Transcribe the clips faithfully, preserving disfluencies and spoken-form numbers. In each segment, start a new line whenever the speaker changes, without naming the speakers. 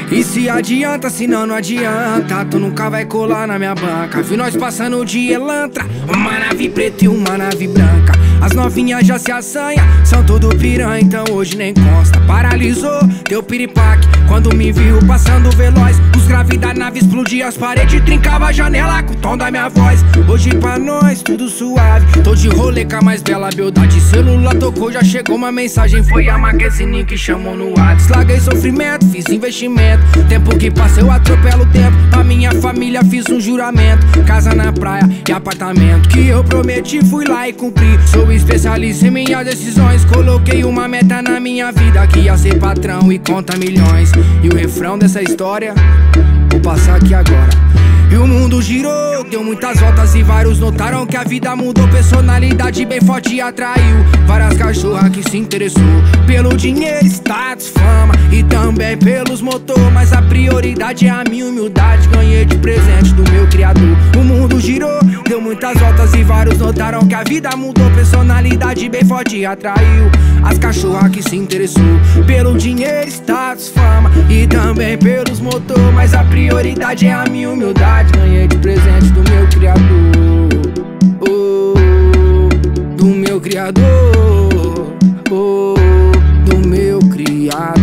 E se adianta, senão não adianta, tu nunca vai colar na minha banca. Vi nós passando de Elantra, uma nave preta e uma nave branca. As novinhas já se assanha, são tudo piranha, então hoje nem consta. Paralisou, deu piripaque, quando me viu passando veloz. Os graves da nave explodiam as paredes, trincava a janela com o tom da minha voz. Hoje pra nós tudo suave, tô de rolê com a mais bela beldade. Celular tocou, já chegou uma mensagem, foi a Marquezine que chamou no WhatsApp. Larguei sofrimento, fiz investimento, tempo que passa eu atropelo o tempo. Pra minha família fiz um juramento, casa na praia e apartamento. Que eu prometi, fui lá e cumpri. Sou especialista em minhas decisões, coloquei uma meta na minha vida, que ia ser patrão e conta milhões. E o refrão dessa história, vou passar aqui agora. E o mundo girou, deu muitas voltas e vários notaram que a vida mudou. Personalidade bem forte atraiu várias cachorras que se interessou pelo dinheiro, status, fama e também pelos motor. Mas a prioridade é a minha humildade, ganhei de presente do meu criador. O mundo girou, deu muitas voltas e vários notaram que a vida mudou. Personalidade bem forte atraiu as cachorras que se interessou pelo dinheiro, status, fama e também pelos motor. Mas a prioridade é a minha humildade, ganhei de presente do meu criador, oh, do meu criador, oh, do meu criador.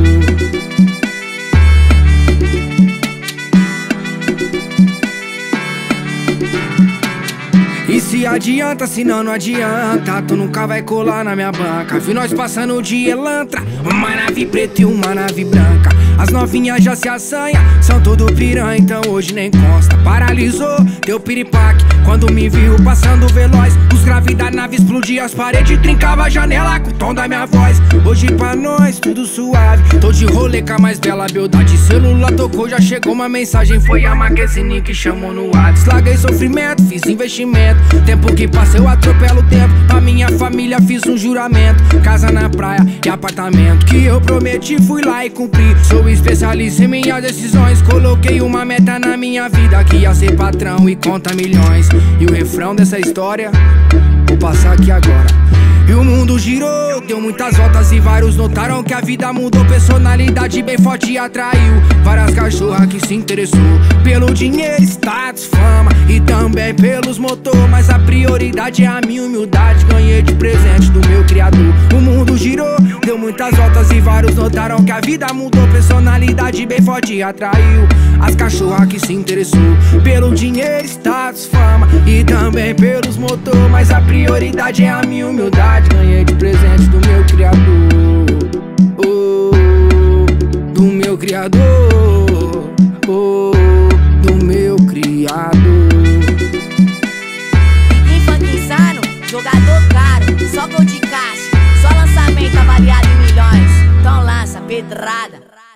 E se adianta, senão não adianta, tu nunca vai colar na minha banca. Vi nós passando de Elantra, uma nave preta e uma nave branca. As novinhas já se assanha, são tudo piranha, então hoje nem consta. Paralisou, deu piripaque, quando me viu passando veloz. Os graves da nave explodiam as paredes, trincava a janela com o tom da minha voz. Hoje pra nós tudo suave, tô de rolê com a mais bela beldade. Celular tocou, já chegou uma mensagem, foi a Marquezine que chamou no WhatsApp. Larguei sofrimento, fiz investimento, tempo que passa eu atropelo o tempo. Pra minha família fiz um juramento, casa na praia e apartamento. Que eu prometi, fui lá e cumpri. Sou especialista em minhas decisões, coloquei uma meta na minha vida, que ia ser patrão e conta milhões. E o refrão dessa história, vou passar aqui agora. E o mundo girou, deu muitas voltas e vários notaram que a vida mudou. Personalidade bem forte atraiu várias cachorras que se interessou pelo dinheiro, status, fama e também pelos motor. Mas a prioridade é a minha humildade, ganhei de presente do meu criador. O mundo girou, deu muitas voltas e vários notaram que a vida mudou. Personalidade bem forte atraiu as cachorras que se interessou pelo dinheiro, status, fama e também pelos motor. Mas a prioridade é a minha humildade, ganhei de presente do meu criador, oh, do meu criador, oh, do meu criador.
Ninguém funk insano, jogador caro, só gol de caixa, só lançamento avaliado em milhões. Então lança pedrada.